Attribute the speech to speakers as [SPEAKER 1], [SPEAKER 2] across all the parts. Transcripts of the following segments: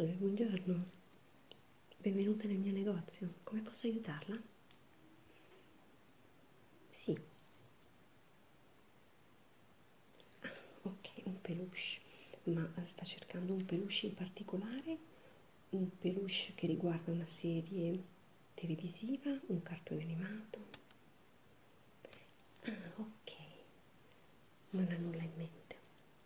[SPEAKER 1] Salve, buongiorno. Benvenuta nel mio negozio. Come posso aiutarla? Sì. Ok, un peluche. Ma sta cercando un peluche in particolare? Un peluche che riguarda una serie televisiva? Un cartone animato? Ah, ok. Non ha nulla in mente.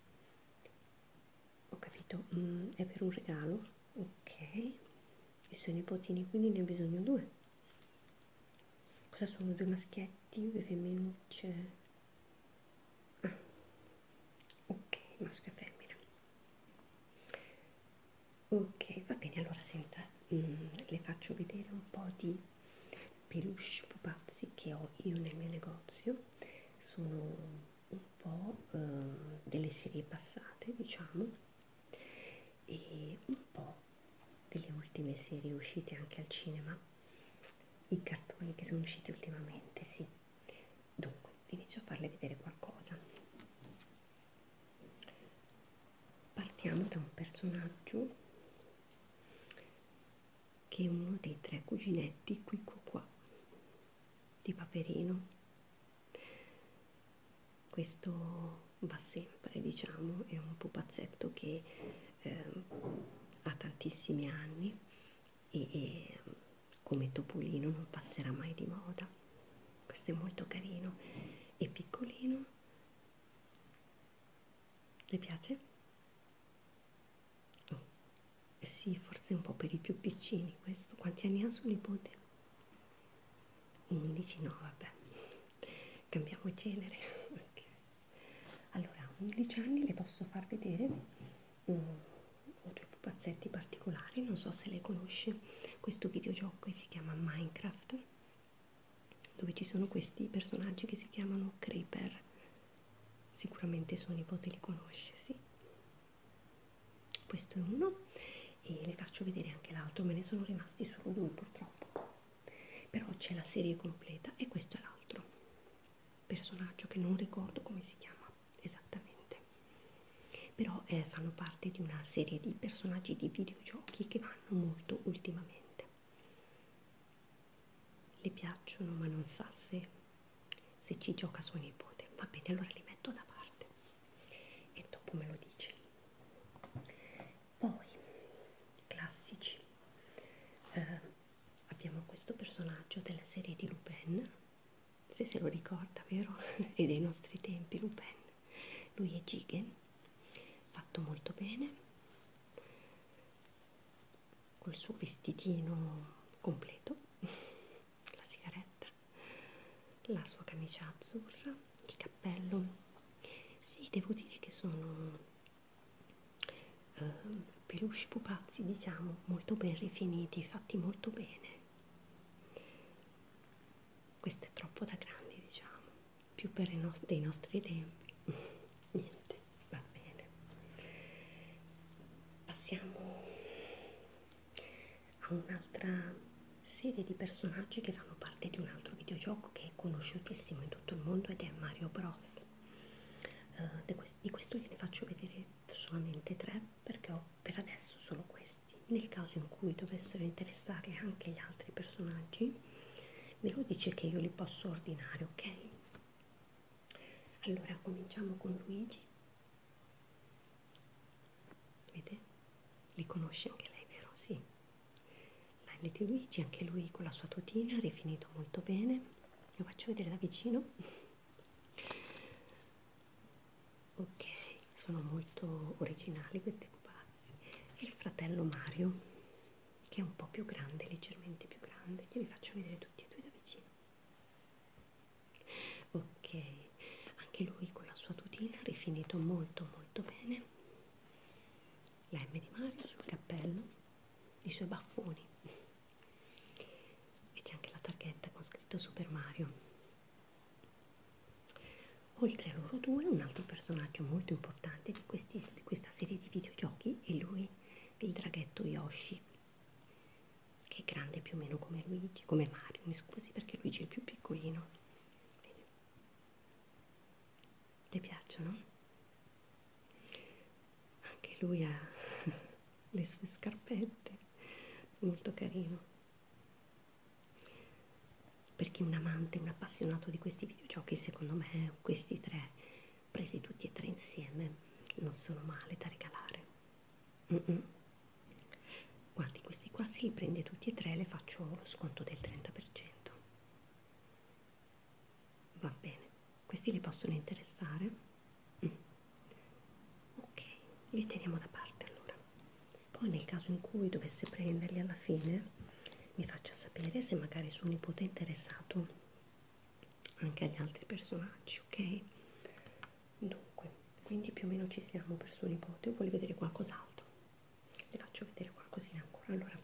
[SPEAKER 1] Ho capito. È per un regalo? Ok. I suoi nipotini quindi ne ha bisogno due. Cosa sono? Due maschietti, due femminucce? Ah, ok, maschio e femmina. Ok, va bene, allora senta, le faccio vedere un po' di peluche pupazzi che ho io nel mio negozio. Sono un po' delle serie passate, diciamo, e un po' delle ultime serie uscite anche al cinema, i cartoni che sono usciti ultimamente, sì. Dunque, inizio a farle vedere qualcosa. Partiamo da un personaggio che è uno dei tre cuginetti qui qua di Paperino. Questo va sempre, diciamo, è un pupazzetto che ha tantissimi anni e come Topolino non passerà mai di moda. Questo è molto carino e piccolino. Le piace? Oh, sì, forse un po' per i più piccini questo. Quanti anni ha suo nipote? 11, no, vabbè, cambiamo genere. Okay. Allora, a 11 anni le posso far vedere ho due pupazzetti particolari, non so se lei conosce questo videogioco che si chiama Minecraft, dove ci sono questi personaggi che si chiamano Creeper. Sicuramente suo nipote li conosce, sì. Questo è uno e le faccio vedere anche l'altro, me ne sono rimasti solo due purtroppo. Però c'è la serie completa e questo è l'altro personaggio che non ricordo come si chiama esattamente, però fanno parte di una serie di personaggi di videogiochi che vanno molto ultimamente. Le piacciono ma non sa se ci gioca suo nipote. Va bene, allora li metto da parte e dopo me lo dice. Poi classici, abbiamo questo personaggio della serie di Lupin, se lo ricorda, vero? E dei nostri tempi Lupin. Lui è Jigen, fatto molto bene, col suo vestitino completo, la sigaretta, la sua camicia azzurra, il cappello. Sì, devo dire che sono peluche pupazzi, diciamo, molto ben rifiniti, fatti molto bene. Questo è troppo da grandi, diciamo, più per dei nostri tempi. Niente, va bene. Passiamo a un'altra serie di personaggi che fanno parte di un altro videogioco che è conosciutissimo in tutto il mondo ed è Mario Bros. Di questo gliene faccio vedere solamente tre perché ho per adesso solo questi. Nel caso in cui dovessero interessare anche gli altri personaggi, me lo dice che io li posso ordinare, ok? Allora cominciamo con Luigi. Vede? Li conosce anche lei, vero? Sì. L'Andy Luigi, anche lui con la sua tutina, rifinito molto bene. Lo faccio vedere da vicino. Ok, sono molto originali questi pupazzi. E il fratello Mario, che è un po' più grande, leggermente più grande. Glieli faccio vedere tutti e due da vicino. Ok, anche lui con la sua tutina, rifinito molto molto bene. La M di Mario sul cappello, i suoi baffoni. E c'è anche la targhetta con scritto Super Mario. Oltre a loro due, un altro personaggio molto importante di questa serie di videogiochi è lui, il draghetto Yoshi, che è grande più o meno come Luigi, come Mario, mi scusi perché Luigi è il più piccolino. Vedi? Le piacciono? Anche lui ha le sue scarpette, molto carino. Per chi è un amante, un appassionato di questi videogiochi, secondo me questi tre, presi tutti e tre insieme, non sono male da regalare. Guardi, questi qua se li prende tutti e tre le faccio lo sconto del 30%. Va bene, questi li possono interessare? Ok, li teniamo da parte allora. Poi nel caso in cui dovesse prenderli alla fine, mi faccia sapere se magari suo nipote è interessato anche agli altri personaggi, ok? Dunque, quindi più o meno ci siamo per suo nipote. Vuole vedere qualcos'altro? Le faccio vedere qualcosina ancora. Allora,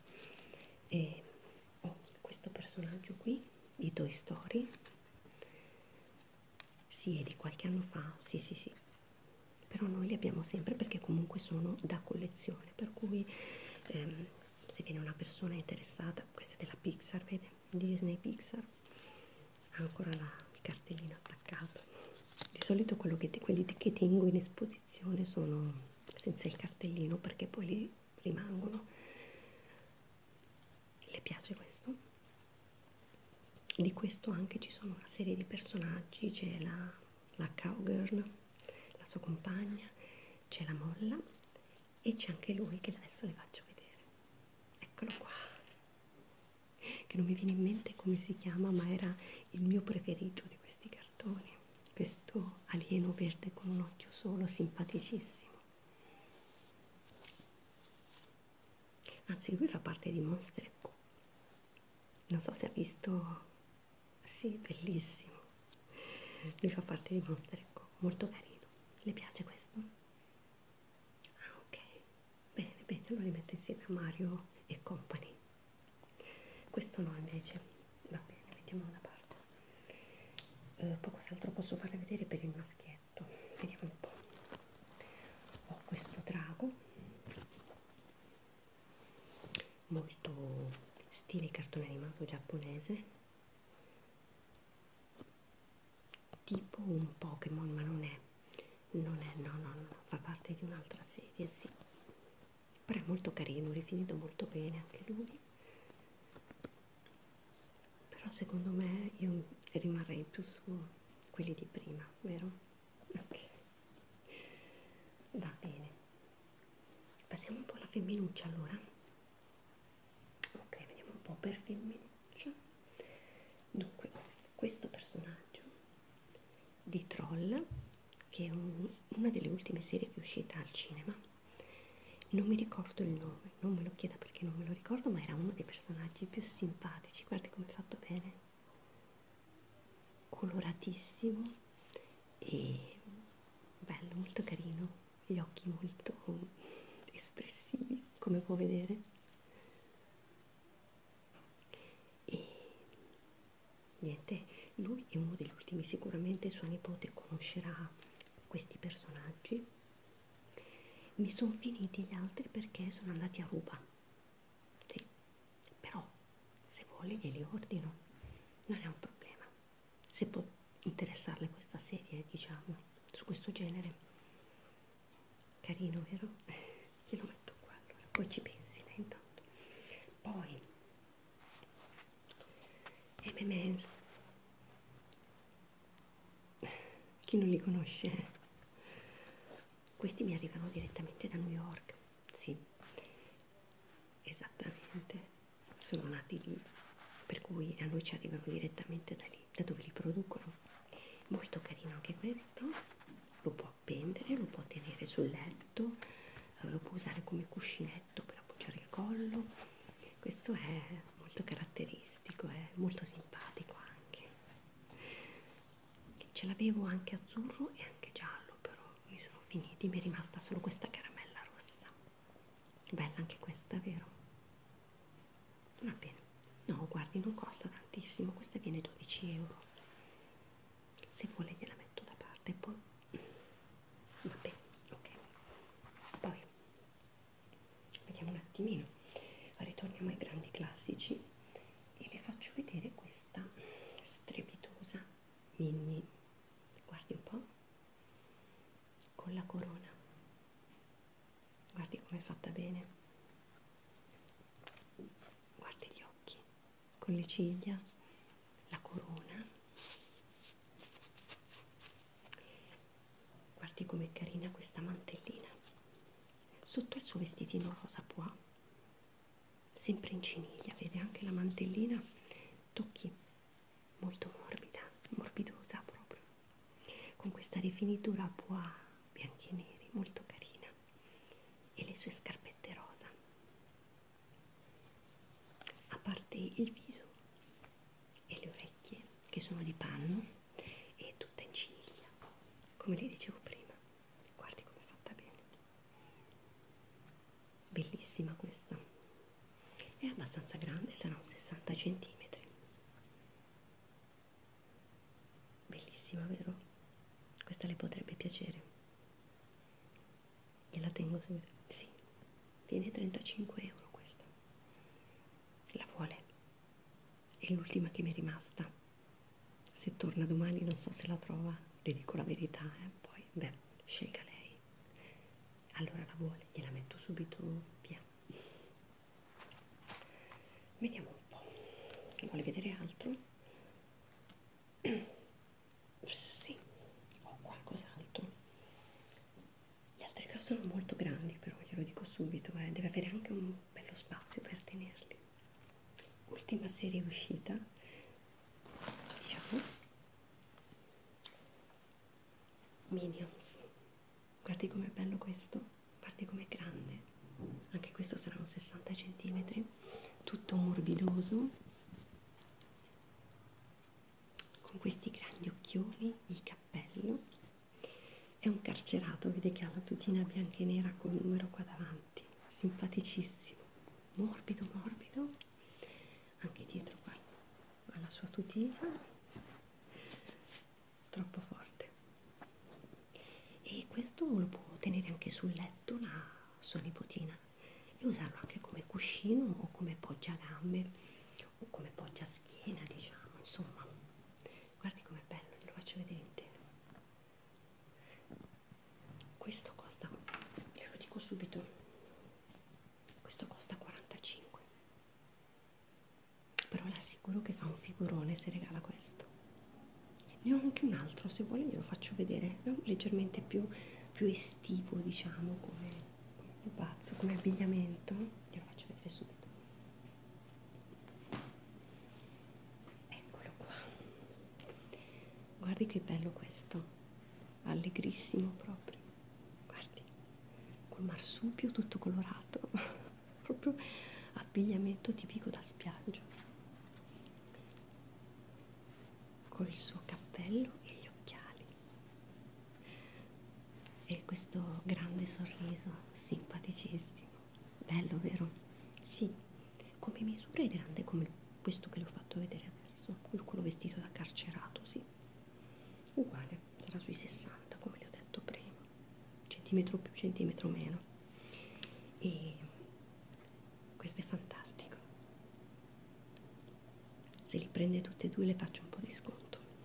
[SPEAKER 1] ho questo personaggio qui di Toy Story. Sì, è di qualche anno fa, sì sì sì, però noi li abbiamo sempre perché comunque sono da collezione, per cui se viene una persona interessata, questa è della Pixar, vede? Disney Pixar, ha ancora il cartellino attaccato. Di solito quelli che tengo in esposizione sono senza il cartellino perché poi li rimangono. Le piace questo? Di questo anche ci sono una serie di personaggi, c'è la cowgirl, la sua compagna, c'è la molla e c'è anche lui che adesso le faccio vedere. Eccolo qua, che non mi viene in mente come si chiama, ma era il mio preferito di questi cartoni. Questo alieno verde con un occhio solo, simpaticissimo. Anzi, lui fa parte di Monster & Co. Non so se ha visto. Sì, bellissimo. Lui fa parte di Monster & Co. Molto carino. Le piace questo? Ah, ok. Bene, bene, lo rimetto insieme a Mario e Company. Questo no, invece. Va bene, mettiamolo da parte. Poi cos'altro posso farle vedere per il maschietto? Vediamo un po'. Ho questo drago molto stile cartone animato giapponese, tipo un Pokémon, ma non è, no, fa parte di un'altra serie, sì, però è molto carino, rifinito molto bene anche lui, però secondo me io rimarrei più su quelli di prima, vero? Ok, va bene, passiamo un po' alla femminuccia allora. Ok, vediamo un po' per femminuccia. Dunque, ho questo personaggio di Troll, che è una delle ultime serie che è uscita al cinema. Non mi ricordo il nome, non me lo chieda perché non me lo ricordo, ma era uno dei personaggi più simpatici. Guardi come è fatto bene, coloratissimo e bello, molto carino, gli occhi molto espressivi, come può vedere. E niente, lui è uno degli ultimi, sicuramente sua nipote conoscerà questi personaggi. Mi sono finiti gli altri perché sono andati a ruba, sì, però se vuole glieli ordino, non è un problema, se può interessarle questa serie, diciamo, su questo genere. Carino, vero? Glielo metto qua allora, poi ci pensi lei intanto. Poi M&M's, chi non li conosce? Questi mi arrivano direttamente da New York, sì, esattamente, sono nati lì, per cui a noi ci arrivano direttamente da lì, da dove li producono. Molto carino anche questo, lo può appendere, lo può tenere sul letto, lo può usare come cuscinetto per appoggiare il collo. Questo è molto caratteristico, è molto simpatico anche. Ce l'avevo anche azzurro e anche giallo, però mi sono finiti, mi è rimasta solo questa caramella rossa. Bella anche questa, vero? Va bene. No, guardi, non costa tantissimo, questa viene 12 €. Se vuole gliela metto da parte, poi va bene, ok. Poi vediamo un attimino, ritorniamo ai grandi classici e le faccio vedere questa strepitosa Minnie. Guardi un po', con la corona, guardi com'è fatta bene, sulle ciglia, la corona. Guardi com'è carina questa mantellina. Sotto il suo vestitino rosa pois, sempre in ciniglia, vede anche la mantellina, tocchi, molto morbida, morbidosa proprio, con questa rifinitura a pois bianchi e neri, molto carina, e le sue scarpette rosa. A parte il viso e le orecchie, che sono di panno, e tutta in ciniglia, come le dicevo prima. Guardi come è fatta bene. Bellissima questa. È abbastanza grande, sarà un 60 centimetri. Bellissima, vero? Questa le potrebbe piacere. Gliela tengo subito. Sì, viene 35 euro questa. La vuole? È l'ultima che mi è rimasta. Se torna domani non so se la trova, le dico la verità, poi, beh, scelga lei. Allora la vuole, gliela metto subito via. Vediamo un po'. Vuole vedere altro? Sì, ho qualcos'altro. Gli altri cose sono molto grandi, però glielo dico subito, deve avere anche un bello spazio per tenerli. Ultima serie uscita, diciamo, Minions. Guardi com'è bello questo, guardi com'è grande. Anche questo sarà un 60 centimetri, tutto morbidoso, con questi grandi occhioni, il cappello. È un carcerato, vede che ha la tutina bianca e nera con il numero qua davanti, simpaticissimo, morbido morbido, anche dietro guarda, ha la sua tutina, troppo forte. E questo lo può tenere anche sul letto la sua nipotina e usarlo anche come cuscino o come poggiagambe o come poggiaschiena, diciamo, insomma. Guardi com'è bello, glielo faccio vedere intero. Questo costa, glielo dico subito, questo costa 45, però le assicuro che fa un figurone se regala questo. Ne ho anche un altro, se vuole glielo faccio vedere, è leggermente più estivo, diciamo, come pupazzo, come abbigliamento, glielo faccio vedere subito. Eccolo qua, guardi che bello questo, allegrissimo proprio, guardi, col marsupio tutto colorato, proprio abbigliamento tipico da spiaggia, col suo cappello e gli occhiali e questo grande sorriso simpaticissimo, bello vero? Sì, come misura è grande come questo che le ho fatto vedere adesso, quello vestito da carcerato, sì, uguale, sarà sui 60 come le ho detto prima, centimetro più centimetro meno, e questo è fantastico. Se li prende tutte e due le faccio un po' di sconto.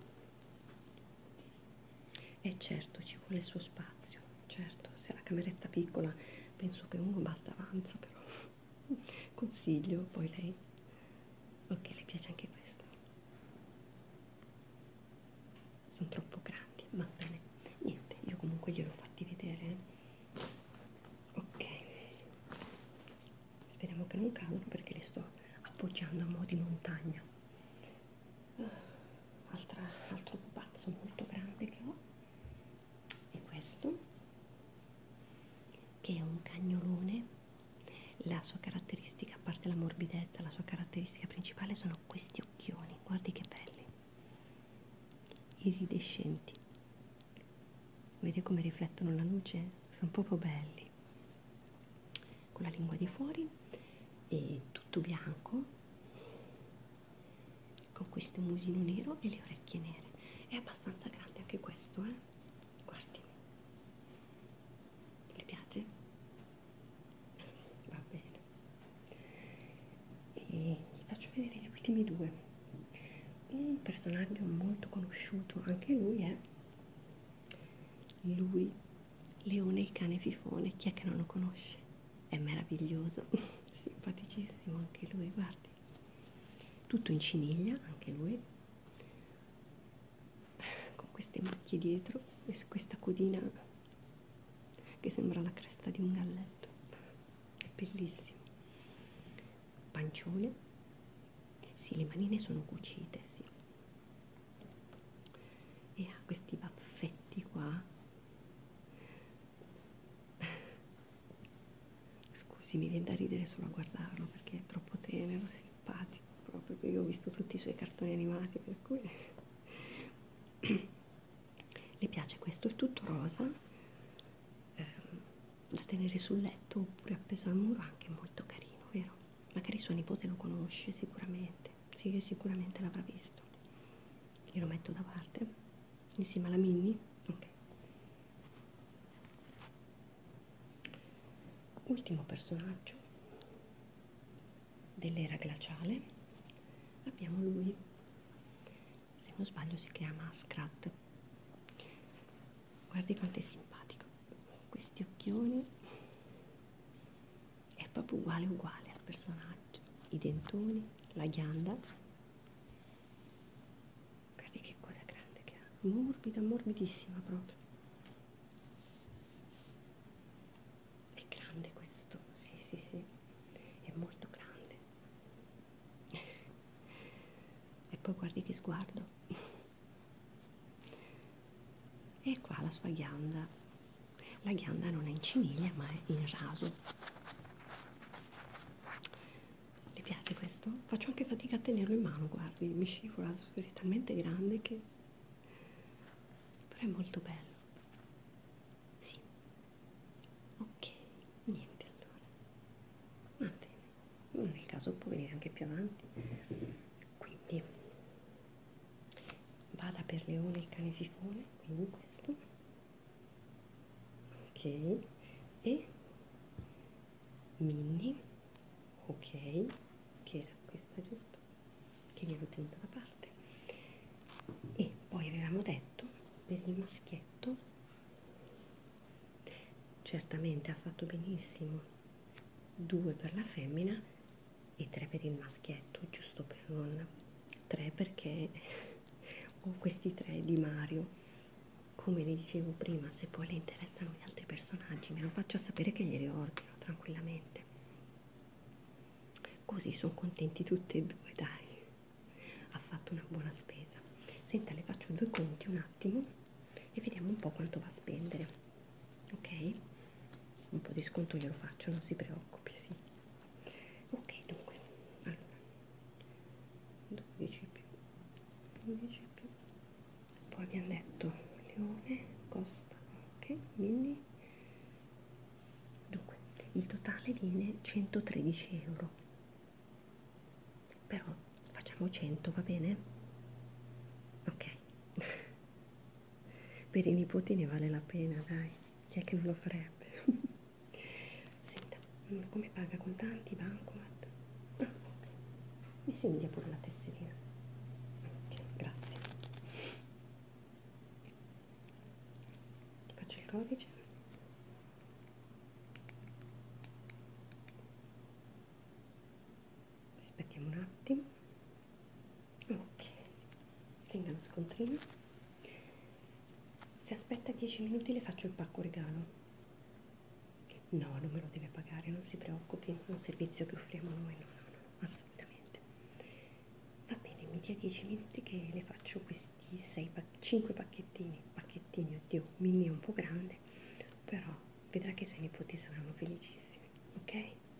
[SPEAKER 1] E certo ci vuole il suo spazio, certo, se la cameretta piccola penso che uno basta avanza, però consiglio, poi lei, ok, le piace anche questo, sono troppo grandi, va bene, niente, io comunque gliel'ho fatti vedere, ok, speriamo che non cadano perché li sto appoggiando a mo' di montagna. Altro pupazzo molto grande che ho è questo, che è un cagnolone. La sua caratteristica, a parte la morbidezza, la sua caratteristica principale sono questi occhioni, guardi che belli, iridescenti, vede come riflettono la luce? Sono proprio belli, con la lingua di fuori e tutto bianco, con questo musino nero e le orecchie nere. È abbastanza grande anche questo, guardi, le piace? Va bene, e vi faccio vedere gli ultimi due. Un personaggio molto conosciuto, anche lui è lui, Leone il cane fifone, chi è che non lo conosce? È meraviglioso, simpaticissimo anche lui, guardi, tutto in ciniglia, anche lui, con queste macchie dietro e questa codina che sembra la cresta di un galletto, è bellissimo. Pancione, sì, le manine sono cucite, sì, e ha questi baffetti qua. Scusi, mi viene da ridere solo a guardarlo perché è troppo tenero, simpatico, proprio che io ho visto tutti i suoi cartoni animati, per cui le piace questo, è tutto rosa, da tenere sul letto oppure appeso al muro, anche molto carino, vero? Magari sua nipote lo conosce sicuramente, sì, sicuramente l'avrà visto. Glielo metto da parte insieme alla Minnie, ok. Ultimo personaggio dell'era glaciale, abbiamo lui, se non sbaglio si chiama Scrat. Guardi quanto è simpatico, questi occhioni, è proprio uguale uguale al personaggio, i dentoni, la ghianda, guardi che cosa grande che ha, morbida, morbidissima proprio, è grande questo, sì sì sì, è molto grande. E poi guardi che sguardo, e qua la sua ghianda, la ghianda non è in ciniglia ma è in raso. Le piace questo? Faccio anche fatica a tenerlo in mano, guardi, mi scivola, è talmente grande che... però è molto bello. Sì. Ok, niente allora. Va bene. Nel caso può venire anche più avanti. Quindi vada per Leone il cane fifone, quindi questo. Ok. E Minnie, ok, che era questa giusto? Che gliel'ho tenuta da parte. E poi avevamo detto per il maschietto, certamente ha fatto benissimo 2 per la femmina e 3 per il maschietto, giusto per non 3 perché ho questi 3 di Mario. Come le dicevo prima, se poi le interessano gli altri personaggi me lo faccia sapere che glieli ordino tranquillamente, così sono contenti tutti e due, dai, ha fatto una buona spesa. Senta, le faccio 2 conti un attimo e vediamo un po' quanto va a spendere, ok? Un po' di sconto glielo faccio, non si preoccupi, sì. Ok, dunque, allora 12 più 12 più, poi abbiamo detto Leone costa, ok, quindi dunque il totale viene 113 euro, però facciamo 100, va bene? Ok. Per i nipoti ne vale la pena, dai, chi è che non lo farebbe? Senta, come paga, contanti, bancomat? Ah, ok. Mi si india pure la tesserina. Ok, grazie. Faccio il codice. Aspettiamo un attimo. Ok, tenga lo scontrino. Se aspetta 10 minuti le faccio il pacco regalo. No, non me lo deve pagare, non si preoccupi, è un servizio che offriamo noi, no, no, no, assolutamente. Va bene, mi dia 10 minuti che le faccio questi 5 pacchettini, oddio, Minnie è un po' grande, però vedrà che i suoi nipoti saranno felicissimi, ok?